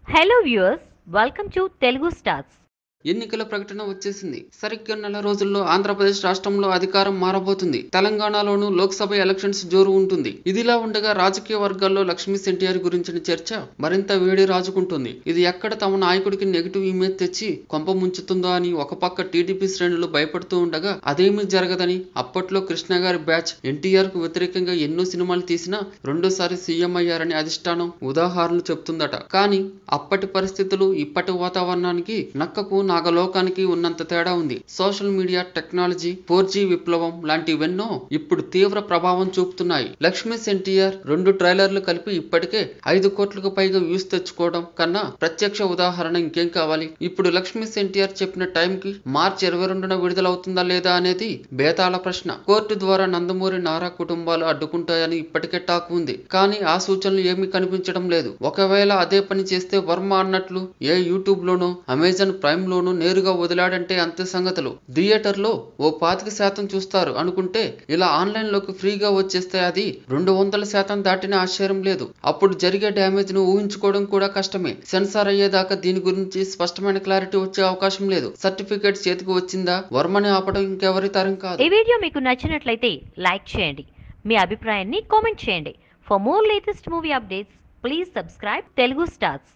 Hello viewers, welcome to Telugu Stars. ఎన్నికల ప్రకటన వచ్చేసింది. సరిగ్గా నెల రోజుల్లో ఆంధ్రప్రదేశ్ రాష్ట్రంలో అధికారం మారబోతుంది. తెలంగాణలోనూ లోక్సభ ఎలక్షన్స్ జోరు ఉంటుంది. ఇదిలా ఉండగా రాజకీయ వర్గాల్లో లక్ష్మీ ఎన్టీఆర్ గురించిన చర్చ మరింత వేడి రాజుకుంటుంది. ఇది ఎక్కడ తమ నాయకుడికి నెగిటివ్ ఇమేజ్ తెచ్చి కొంప ముంచుతుందో అని ఒక పక్క టీడీపీ శ్రేణులు భయపడుతూ ఉండగా అదేమీ జరగదని అప్పట్లో కృష్ణ గారి బ్యాచ్ ఎన్టీఆర్ కు వ్యతిరేకంగా ఎన్నో సినిమాలు తీసినా రెండోసారి సీఎం అయ్యారని అధిష్టానం ఉదాహరణలు చెప్తుందట. కానీ అప్పటి పరిస్థితులు ఇప్పటి వాతావరణానికి నక్కకు నాగలోకానికి ఉన్నంత తేడా ఉంది. సోషల్ మీడియా, టెక్నాలజీ, 4G విప్లవం లాంటివెన్నో ఇప్పుడు తీవ్ర ప్రభావం చూపుతున్నాయి. లక్ష్మీ ఎన్టీఆర్ 2 ట్రైలర్లు కలిపి ఇప్పటికే 5 కోట్లకు పైగా వ్యూస్ తెచ్చుకోవడం కన్నా ప్రత్యక్ష ఉదాహరణ ఇంకేం కావాలి? ఇప్పుడు లక్ష్మీ ఎన్టీఆర్ చెప్పిన టైంకి మార్చి 22న విడుదలవుతుందా లేదా అనేది బేతాళ ప్రశ్న. కోర్టు ద్వారా నందమూరి నారా కుటుంబాలు అడ్డుకుంటాయని ఇప్పటికే టాక్ ఉంది. కానీ ఆ సూచనలు ఏమీ కనిపించడం లేదు. ఒకవేళ అదే పని చేస్తే వర్మ అన్నట్లు ఏ యూట్యూబ్ లోనో అమెజాన్ ప్రైమ్ లోనూ నేరుగా వదిలాడంటే అంతే సంగతులు. థియేటర్ లో ఓ 25% చూస్తారు అనుకుంటే ఇలా ఆన్లైన్ లోకి ఫ్రీగా వచ్చేస్తే అది 200% దాటిన ఆశ్చర్యం లేదు. అప్పుడు జరిగే డ్యామేజ్ ను ఊహించుకోవడం కూడా కష్టమే. సెన్సార్ అయ్యేదాకా దీని గురించి స్పష్టమైన క్లారిటీ వచ్చే అవకాశం లేదు. సర్టిఫికేట్ చేతికి వచ్చిందా వర్మని ఆపడం ఇంకెవరి తరం కాదు. ఈ వీడియో మీకు నచ్చినట్లయితే లైక్ చేయండి. మీ అభిప్రాయాన్ని కామెంట్ చేయండి. For more latest movie updates please subscribe Telugu stars.